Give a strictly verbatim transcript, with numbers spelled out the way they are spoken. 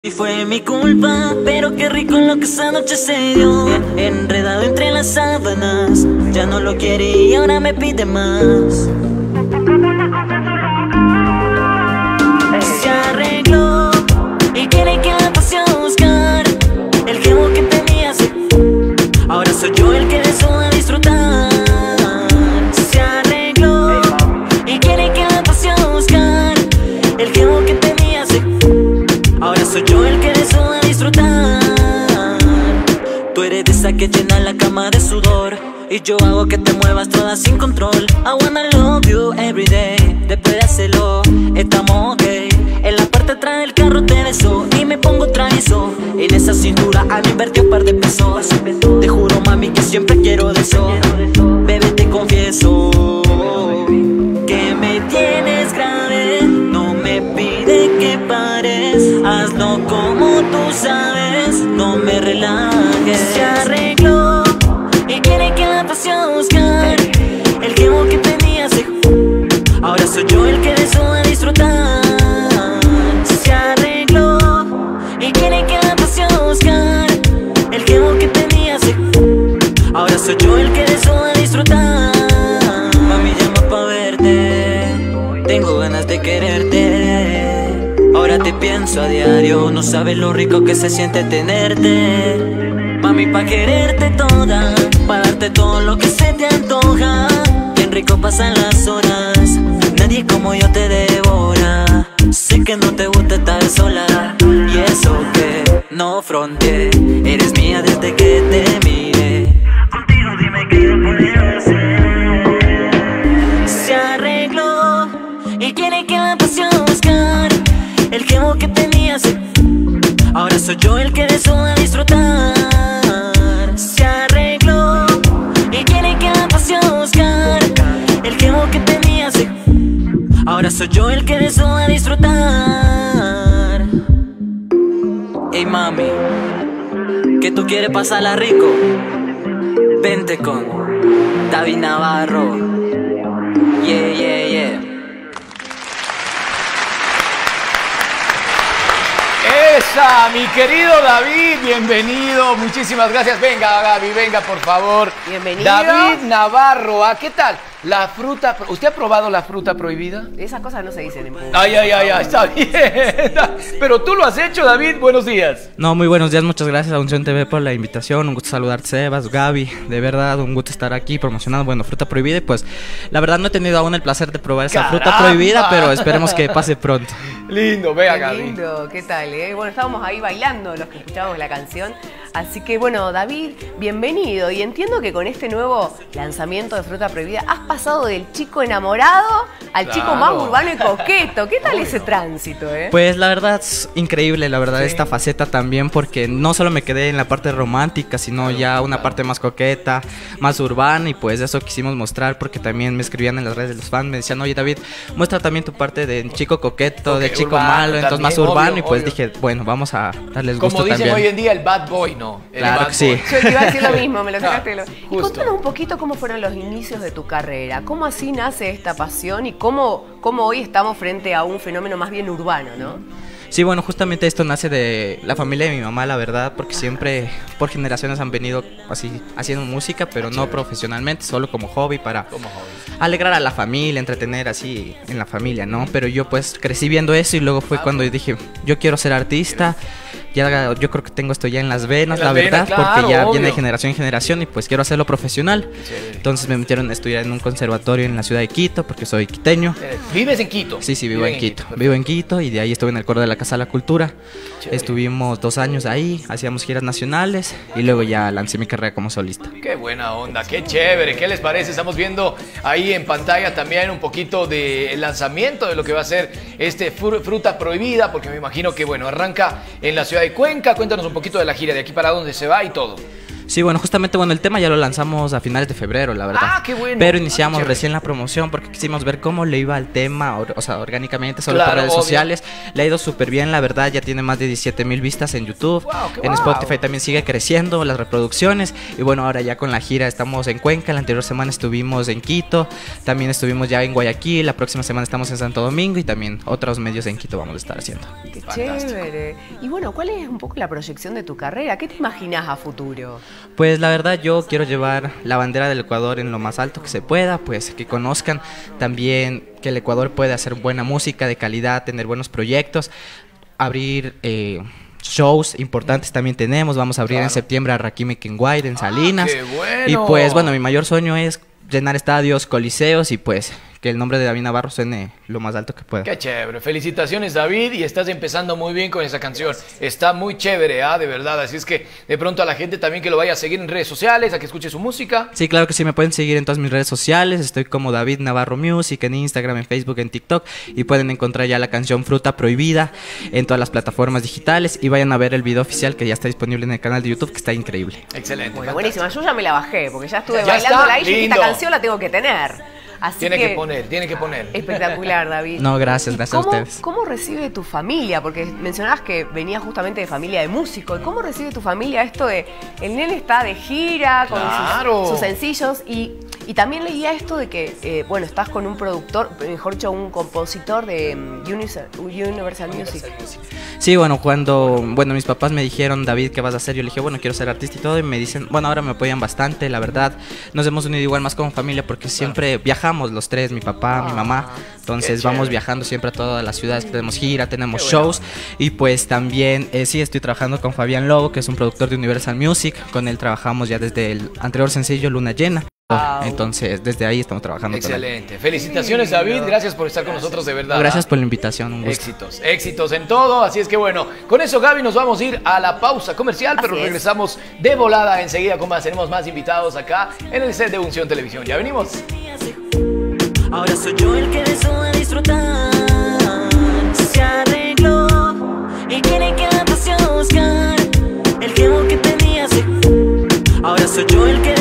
Y fue mi culpa, pero qué rico lo que esa noche se dio. Enredado entre las sábanas, ya no lo quiere y ahora me pide más. Se arregló y quiere que la pase a buscar. El gemo que tenía se... ahora soy yo el que de eso va a disfrutar. Se arregló y quiere que la pase a buscar. El gemo que tenía se... ahora soy yo el que de eso va a disfrutar. Tú eres de esa que llena la cama de sudor y yo hago que te muevas toda sin control. I wanna love you every day. Después de hacerlo, estamos ok. En la parte de atrás del carro te beso y me pongo traizo. En esa cintura han invertido un par de pesos. Te juro mami que siempre quiero de eso. Bebé te confieso que me tienes grave. No me pide que pares, hazlo como tú sabes. No me relajes. Se arregló y quiere que la pase a buscar. El gemo que tenía se... ahora soy yo el que de eso va a disfrutar. Se arregló y quiere que la pase a buscar. El gemo que tenía se... ahora soy yo el que de eso va a disfrutar. Mami llama pa' verte, tengo ganas de quererte. Ahora te pienso a diario, no sabes lo rico que se siente tenerte. Mami pa' quererte toda, pa' darte todo lo que se te antoja. Bien rico pasan las horas, nadie como yo te devora. Sé que no te gusta estar sola, y eso que no fronteé. Eres mía desde que te miré. Contigo dime qué yo podría hacer. Se arregló y quiere que la pase a buscar. El gemo que tenía se... ahora soy yo el que de eso va a disfrutar. Se arregló y quiere que la pase a buscar. El gemo que tenía se... ahora soy yo el que de eso va a disfrutar. Ey mami, que tú quieres pasarla rico, vente con David Navarro. Yeah, yeah, yeah. ¡Esa! Mi querido David, bienvenido, muchísimas gracias. Venga, Gaby, venga, por favor. Bienvenido. David Navarro, ¿a qué tal? La fruta, ¿usted ha probado la fruta prohibida? Esas cosas no se dicen en público. Ay, ay, ay, ay, está bien. Pero tú lo has hecho, David, buenos días. No, muy buenos días, muchas gracias a Unción T V por la invitación. Un gusto saludarte, Sebas, Gaby. De verdad, un gusto estar aquí promocionando, bueno, fruta prohibida. Y pues, la verdad no he tenido aún el placer de probar esa ¡Caramba! fruta prohibida, pero esperemos que pase pronto. Lindo, vea, Qué Gaby. lindo, ¿qué tal? Eh? Bueno, estábamos ahí bailando los que escuchábamos la canción. Así que bueno, David, bienvenido. Y entiendo que con este nuevo lanzamiento de Fruta Prohibida has pasado del chico enamorado al Claro. chico más urbano y coqueto. ¿Qué tal ese tránsito, eh? Pues la verdad es increíble, la verdad, Sí. esta faceta también, porque no solo me quedé en la parte romántica, sino ya una parte más coqueta, más urbana, y pues eso quisimos mostrar, porque también me escribían en las redes de los fans, me decían, oye David, muestra también tu parte de chico coqueto, de Ok, chico urbano malo, entonces también, más urbano, obvio, y pues obvio. dije, bueno, vamos a darles gusto Como dicen también. hoy en día, el bad boy, ¿no? El Claro bad que sí. boy. Yo te iba a decir lo mismo, me lo sacaste. de lo- Y justo. contanos un poquito cómo fueron los inicios de tu carrera. ¿Cómo así nace esta pasión y cómo, cómo hoy estamos frente a un fenómeno más bien urbano, ¿no? Sí, bueno, justamente esto nace de la familia de mi mamá, la verdad, porque siempre por generaciones han venido así haciendo música, pero no profesionalmente, solo como hobby para Como hobby. alegrar a la familia, entretener así en la familia, ¿no? Pero yo pues crecí viendo eso y luego fue Ah, cuando pues. dije, yo quiero ser artista. Ya yo creo que tengo esto ya en las venas, En las la verdad, venas, claro, porque ya obvio. viene de generación en generación y pues quiero hacerlo profesional. Chévere. Entonces me metieron a estudiar en un conservatorio en la ciudad de Quito, porque soy quiteño. Eh, ¿Vives en Quito? Sí, sí, vivo Viven en Quito. perfecto. Vivo en Quito y de ahí estuve en el coro de la Casa de la Cultura. Chévere. Estuvimos dos años ahí, hacíamos giras nacionales y luego ya lancé mi carrera como solista. Qué buena onda, qué chévere, ¿qué les parece? Estamos viendo ahí en pantalla también un poquito del lanzamiento de lo que va a ser este fru- Fruta Prohibida, porque me imagino que, bueno, arranca en la ciudad de Cuenca. Cuéntanos un poquito de la gira, de aquí para dónde se va y todo. Sí, bueno, justamente, bueno, el tema ya lo lanzamos a finales de febrero, la verdad. Ah, qué bueno. Pero iniciamos Ah, recién la promoción porque quisimos ver cómo le iba al tema, or- o sea, orgánicamente, solo Claro, por redes obvio. sociales. Le ha ido súper bien, la verdad, ya tiene más de diecisiete mil vistas en YouTube. Wow, qué En wow. Spotify también sigue creciendo las reproducciones. Y bueno, ahora ya con la gira estamos en Cuenca. La anterior semana estuvimos en Quito, también estuvimos ya en Guayaquil. La próxima semana estamos en Santo Domingo y también otros medios en Quito vamos a estar haciendo. Qué Fantástico. chévere. Y bueno, ¿cuál es un poco la proyección de tu carrera? ¿Qué te imaginas a futuro? Pues la verdad yo quiero llevar la bandera del Ecuador en lo más alto que se pueda, pues que conozcan también que el Ecuador puede hacer buena música de calidad, tener buenos proyectos, abrir eh, shows importantes también tenemos, vamos a abrir Claro. en septiembre a Rakim y Kenguair en Salinas. qué bueno. Y pues bueno, mi mayor sueño es llenar estadios, coliseos y pues que el nombre de David Navarro suene lo más alto que pueda. Qué chévere. Felicitaciones, David, y estás empezando muy bien con esa canción. Está muy chévere, ¿ah? De verdad. Así es que de pronto a la gente también que lo vaya a seguir en redes sociales, a que escuche su música. Sí, claro que sí, me pueden seguir en todas mis redes sociales, estoy como David Navarro Music, en Instagram, en Facebook, en TikTok, y pueden encontrar ya la canción Fruta Prohibida en todas las plataformas digitales, y vayan a ver el video oficial que ya está disponible en el canal de YouTube, que está increíble. Excelente. Bueno, fantástico. buenísima. Yo ya me la bajé porque ya estuve Ya bailando está, la y dije, lindo. esta canción la tengo que tener. Así Tiene que poner, tiene que poner. Espectacular, David. No, gracias, ¿Y gracias a cómo, ustedes. ¿Cómo recibe tu familia? Porque mencionabas que venías justamente de familia de músicos. ¿Y cómo recibe tu familia esto de el nene está de gira con Claro. sus, sus sencillos? Y, y también leía esto de que, eh, bueno, estás con un productor, mejor dicho, un compositor de um, Universal, Universal Music. Sí, bueno, cuando, bueno, mis papás me dijeron, David, ¿qué vas a hacer? Yo le dije, bueno, quiero ser artista y todo, y me dicen, bueno, ahora me apoyan bastante, la verdad, nos hemos unido igual más como familia porque siempre viajamos los tres, mi papá, mi mamá, entonces Qué vamos chévere. viajando siempre a todas las ciudades, tenemos gira, tenemos Qué bueno. shows, y pues también, eh, sí, estoy trabajando con Fabián Lobo, que es un productor de Universal Music, con él trabajamos ya desde el anterior sencillo, Luna Llena. Wow. Entonces, desde ahí estamos trabajando con él. Excelente. Felicitaciones, David. Gracias por estar con nosotros, de verdad. Gracias ¿ah? por la invitación, un gusto. Éxitos, éxitos en todo. Así es que bueno, con eso, Gaby, nos vamos a ir a la pausa comercial, pero Así es. regresamos de volada enseguida con más. Tenemos más invitados acá en el set de Unción Televisión. Ya venimos. Ahora soy yo el que empezó a disfrutar. Se arregló y quiere que la pasión buscar el quemo que tenía. Ahora soy yo el que